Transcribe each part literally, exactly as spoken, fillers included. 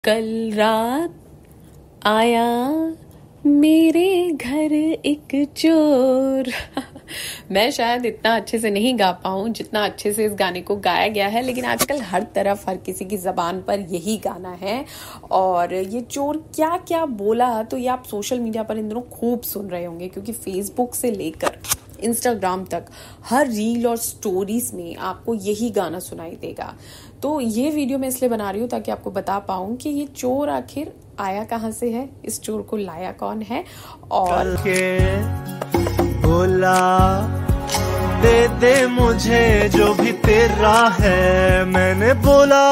कल रात आया मेरे घर एक चोर। मैं शायद इतना अच्छे से नहीं गा पाऊँ जितना अच्छे से इस गाने को गाया गया है, लेकिन आजकल हर तरफ हर किसी की जबान पर यही गाना है। और ये चोर क्या क्या बोला तो ये आप सोशल मीडिया पर इन दिनों खूब सुन रहे होंगे, क्योंकि फेसबुक से लेकर इंस्टाग्राम तक हर रील और स्टोरीज में आपको यही गाना सुनाई देगा। तो ये वीडियो मैं इसलिए बना रही हूँ ताकि आपको बता पाऊँ कि ये चोर आखिर आया कहाँ से है, इस चोर को लाया कौन है। और बोला दे दे मुझे जो भी तेरा है, मैंने बोला।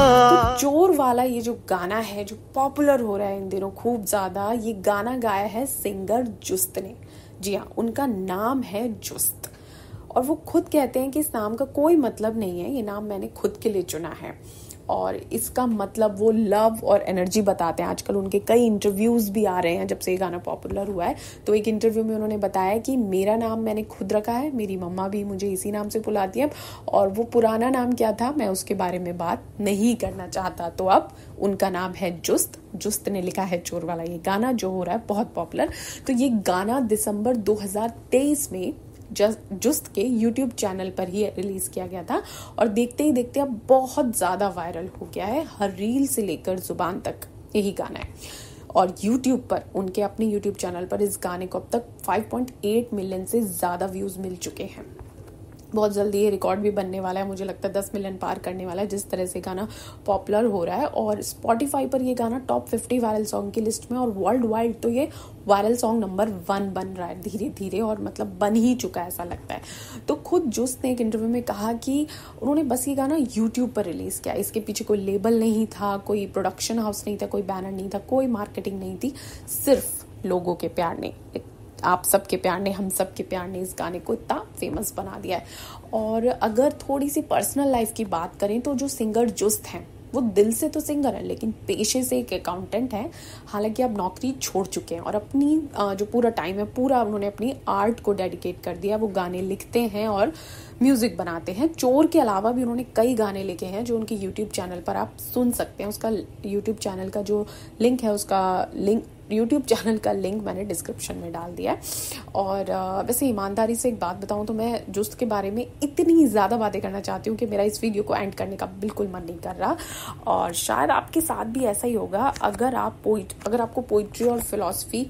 तो चोर वाला ये जो गाना है जो पॉपुलर हो रहा है इन दिनों खूब ज्यादा, ये गाना गाया है सिंगर जुस्त ने। जी हाँ, उनका नाम है जुस्त और वो खुद कहते हैं कि इस नाम का कोई मतलब नहीं है, ये नाम मैंने खुद के लिए चुना है। और इसका मतलब वो लव और एनर्जी बताते हैं। आजकल उनके कई इंटरव्यूज भी आ रहे हैं जब से ये गाना पॉपुलर हुआ है। तो एक इंटरव्यू में उन्होंने बताया कि मेरा नाम मैंने खुद रखा है, मेरी मम्मा भी मुझे इसी नाम से बुलाती है, और वो पुराना नाम क्या था मैं उसके बारे में बात नहीं करना चाहता। तो अब उनका नाम है जुस्त। जुस्त ने लिखा है चोर वाला ये गाना जो हो रहा है बहुत पॉपुलर। तो ये गाना दिसंबर दो हजार तेईस में जुस्त के यूट्यूब चैनल पर ही रिलीज किया गया था और देखते ही देखते अब बहुत ज्यादा वायरल हो गया है। हर रील से लेकर जुबान तक यही गाना है। और यूट्यूब पर उनके अपने यूट्यूब चैनल पर इस गाने को अब तक पाँच पॉइंट आठ मिलियन से ज्यादा व्यूज मिल चुके हैं। बहुत जल्दी ये रिकॉर्ड भी बनने वाला है, मुझे लगता है दस मिलियन पार करने वाला है जिस तरह से गाना पॉपुलर हो रहा है। और स्पॉटिफाई पर ये गाना टॉप पचास वायरल सॉन्ग की लिस्ट में और वर्ल्ड वाइड तो ये वायरल सॉन्ग नंबर वन बन रहा है धीरे धीरे, और मतलब बन ही चुका है ऐसा लगता है। तो खुद जुस्त ने एक इंटरव्यू में कहा कि उन्होंने बस ये गाना यूट्यूब पर रिलीज किया, इसके पीछे कोई लेबल नहीं था, कोई प्रोडक्शन हाउस नहीं था, कोई बैनर नहीं था, कोई मार्केटिंग नहीं थी, सिर्फ लोगों के प्यार ने, आप सबके प्यार ने, हम सबके प्यार ने इस गाने को इतना फेमस बना दिया है। और अगर थोड़ी सी पर्सनल लाइफ की बात करें तो जो सिंगर जुस्त हैं वो दिल से तो सिंगर है लेकिन पेशे से एक अकाउंटेंट है। हालांकि अब नौकरी छोड़ चुके हैं और अपनी जो पूरा टाइम है पूरा उन्होंने अपनी आर्ट को डेडिकेट कर दिया। वो गाने लिखते हैं और म्यूजिक बनाते हैं। चोर के अलावा भी उन्होंने कई गाने लिखे हैं जो उनके यूट्यूब चैनल पर आप सुन सकते हैं। उसका यूट्यूब चैनल का जो लिंक है उसका लिंक यूट्यूब चैनल का लिंक मैंने डिस्क्रिप्शन में डाल दिया है। और वैसे ईमानदारी से एक बात बताऊं तो मैं जुस्त के बारे में इतनी ज़्यादा बातें करना चाहती हूँ कि मेरा इस वीडियो को एंड करने का बिल्कुल मन नहीं कर रहा। और शायद आपके साथ भी ऐसा ही होगा। अगर आप पोइट अगर आपको पोइट्री और फिलॉसफी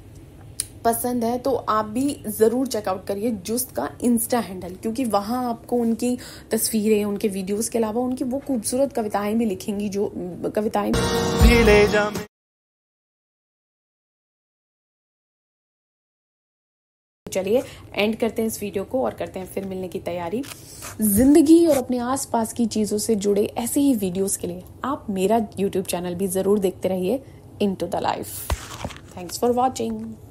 पसंद है तो आप भी ज़रूर चेकआउट करिए जुस्त का इंस्टा हैंडल, क्योंकि वहाँ आपको उनकी तस्वीरें, उनके वीडियोस के अलावा उनकी वो खूबसूरत कविताएं भी लिखेंगी जो कविताएं भी ले जा। चलिए एंड करते हैं इस वीडियो को और करते हैं फिर मिलने की तैयारी। जिंदगी और अपने आसपास की चीज़ों से जुड़े ऐसे ही वीडियोस के लिए आप मेरा यूट्यूब चैनल भी ज़रूर देखते रहिए, into the life. Thanks for watching.